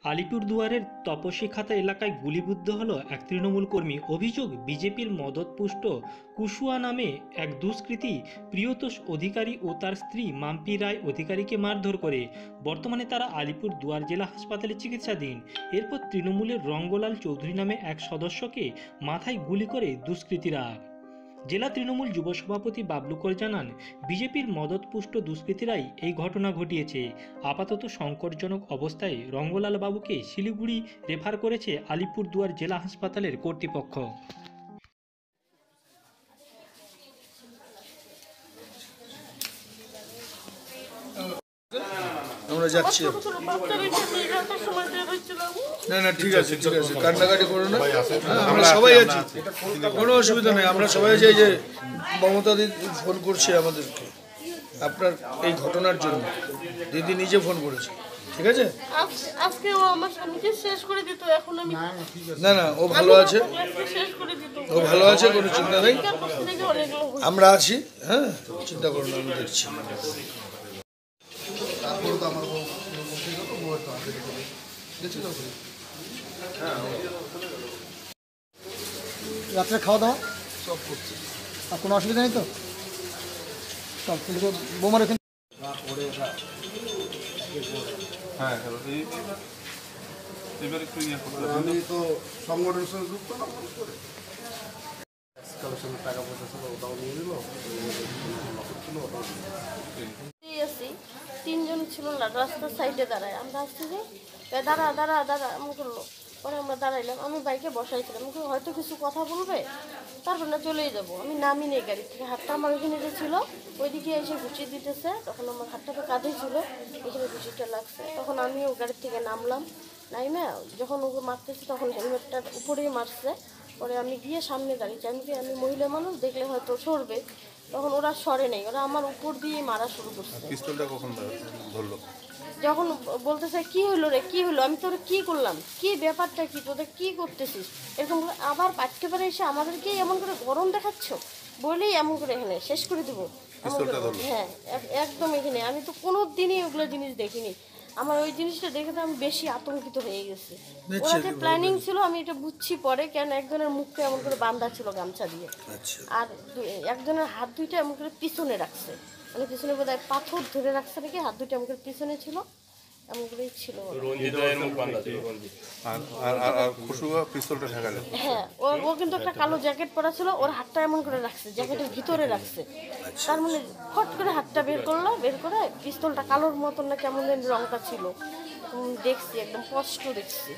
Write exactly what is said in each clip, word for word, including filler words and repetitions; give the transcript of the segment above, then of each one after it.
আলিপুরদুয়ারের তপসীখাতা এলাকায় গুলিবিদ্ধ হল এক তৃণমূল কর্মী। অভিযোগ, বিজেপির মদতপুষ্ট কুশুয়া নামে এক দুষ্কৃতী প্রিয়তোষ অধিকারী ও তার স্ত্রী মাম্পি রায় অধিকারীকে মারধর করে। বর্তমানে তারা আলিপুরদুয়ার জেলা হাসপাতালে চিকিৎসাধীন। এরপর তৃণমূলের রঙ্গলাল চৌধুরী নামে এক সদস্যকে মাথায় গুলি করে দুষ্কৃতীরা। জেলা তৃণমূল যুব সভাপতি বাবলু কর জানান, বিজেপির মদতপুষ্ট দুষ্কৃতীরাই এই ঘটনা ঘটিয়েছে। আপাতত সংকটজনক অবস্থায় রঙ্গলাল বাবুকে শিলিগুড়ি রেফার করেছে আলিপুরদুয়ার জেলা হাসপাতালের কর্তৃপক্ষ। আমরা যাচ্ছি। না না ঠিক আছে ঠিক আছে কান্নাকাটি করো না, আমরা সবাই আছি, কোনো অসুবিধা নেই। আমরা সবাই আছি। এই যে মমতা দিদি ফোন করছে আমাদেরকে আপনার এই ঘটনার জন্য, দিদি নিজে ফোন করেছে। ঠিক আছে, আজকে ও আমার স্বামীকে শেষ করে দিত। এখন আমি না না ও ভালো আছে, ও ভালো আছে, কোনো চিন্তা নেই, আমরা আছি। হ্যাঁ চিন্তা করুন, আমি দেখছি। রাত্রে খাওয়া দাওয়া সব করছে, আর কোনো অসুবিধা নেই তো? সব কিন্তু বোমার এখানে হ্যাঁ আমি তো সংগঠনের সঙ্গে যুক্ত না, কালেকশনের টাকা পয়সা ছিল ওটাও নিয়ে নিল। তিনজন ছিল না, রাস্তার সাইডে দাঁড়ায়। আমরা আসছি যে দাঁড়া দাঁড়া দাঁড়া এমন করলো। পরে আমরা দাঁড়াইলাম, আমি বাইকে বসাইছিলাম, হয়তো কিছু কথা বলবে, তারপর না চলেই যাবো। আমি নামি নেই গাড়ি থেকে, হাতটা আমার ওইখানে যে ছিল ওইদিকে এসে ঘুষিয়ে দিতেছে। তখন আমার হাতটা তো কাঁধে ছিল, এখানে ঘুষিটা লাগছে। তখন আমিও গাড়ির থেকে নামলাম, নাইমে যখন ওকে মারতেছে তখন হেলমেটটার উপরেই মারছে। পরে আমি গিয়ে সামনে দাঁড়িয়েছি, আমি আমি মহিলা মানুষ, দেখলে হয়তো সরবে, তখন ওরা সরে নেই, ওরা আমার উপর দিয়ে মারা শুরু করছে। পিস্তলটা কখন ধরলো? যখন বলতেছে কি হলো রে, কি হলো, আমি তোর কি করলাম, কি ব্যাপারটা কি, তোদের কি করতেছিস, এরকম করে আবার বাড়তে পারে এসে আমাদেরকে এমন করে গরম দেখাচ্ছ বলেই এমন করে এখানে শেষ করে দেবো। হ্যাঁ একদম এখানে। আমি তো কোনো দিনই ওগুলো জিনিস দেখিনি। আমার ওই জিনিসটা দেখে তো আমি বেশি আতঙ্কিত হয়ে গেছি। ওরা যে প্ল্যানিং ছিল আমি এটা বুঝছি পরে, কেন একজনের মুখটা এমন করে বাঁধা ছিল গামছা দিয়ে, আর একজনের হাত দুইটা এমন করে পিছনে রাখছে, মানে পিছনে বোধহয় পাথর ধরে রাখছে নাকি, হাত দুইটা এমন করে পিছনে ছিল, এমন করেই ছিল। হ্যাঁ ও ও কিন্তু একটা কালো জ্যাকেট পরা ছিল, ওর হাতটা এমন করে রাখছে, জ্যাকেটের ভিতরে রাখছে। তার মানে ফট করে হাতটা বের করলো, বের করে পিস্তলটা কালোর মতন না কেমন রংটা ছিল দেখছি, একদম স্পষ্ট দেখছি।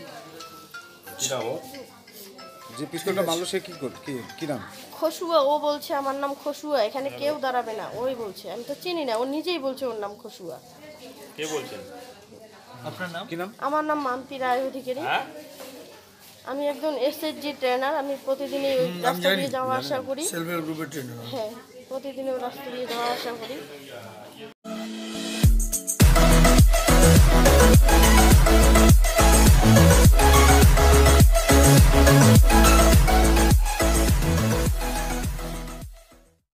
যে পিস্তলটা মারলো সে কি কি কি নাম? খসুয়া। ও বলছে আমার নাম খসুয়া, এখানে কেউ দাঁড়াবে না, ওই বলছে। আমি তো চিনি না, ও নিজেই বলছে ওর নাম খসুয়া। কে বলছেন? আপনার নাম? কি নাম? আমার নাম মাম্পি রায় অধিকারী। আমি একজন এসএসজি ট্রেনার। আমি প্রতিদিনই ওই রাস্তা দিয়ে যাওয়া আসা করি। সেলফ হেল্প গ্রুপের ট্রেনার। হ্যাঁ প্রতিদিনই ওই রাস্তা দিয়ে যাওয়া আসা করি।